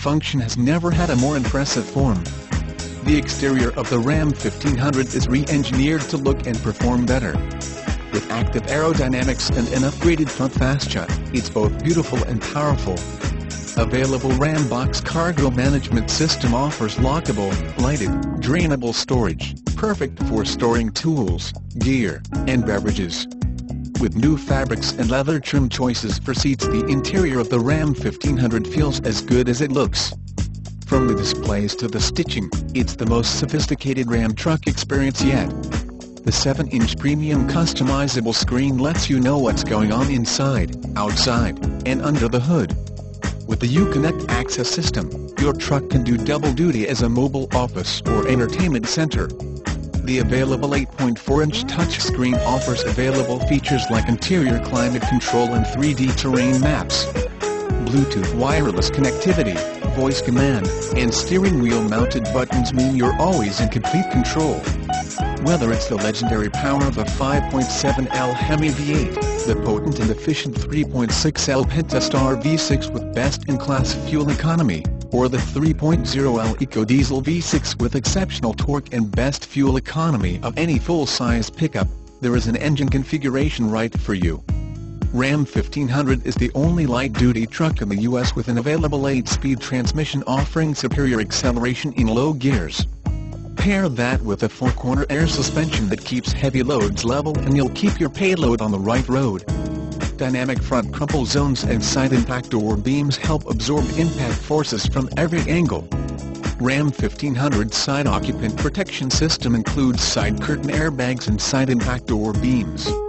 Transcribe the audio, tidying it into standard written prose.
function has never had a more impressive form. The exterior of the Ram 1500 is re-engineered to look and perform better. With active aerodynamics and an upgraded front fascia, it's both beautiful and powerful. Available Ram Box cargo management system offers lockable, lighted, drainable storage, perfect for storing tools, gear, and beverages. With new fabrics and leather trim choices for seats, the interior of the Ram 1500 feels as good as it looks. From the displays to the stitching, it's the most sophisticated Ram truck experience yet. The 7-inch premium customizable screen lets you know what's going on inside, outside, and under the hood. With the Uconnect access system, your truck can do double duty as a mobile office or entertainment center. The available 8.4-inch touchscreen offers available features like interior climate control and 3D terrain maps. Bluetooth wireless connectivity, voice command, and steering wheel mounted buttons mean you're always in complete control. Whether it's the legendary power of a 5.7L Hemi V8, the potent and efficient 3.6L Pentastar V6 with best-in-class fuel economy, or the 3.0L EcoDiesel V6 with exceptional torque and best fuel economy of any full-size pickup, there is an engine configuration right for you. Ram 1500 is the only light-duty truck in the U.S. with an available 8-speed transmission offering superior acceleration in low gears. Pair that with a 4-corner air suspension that keeps heavy loads level and you'll keep your payload on the right road. Dynamic front crumple zones and side impact door beams help absorb impact forces from every angle. Ram 1500's side occupant protection system includes side curtain airbags and side impact door beams.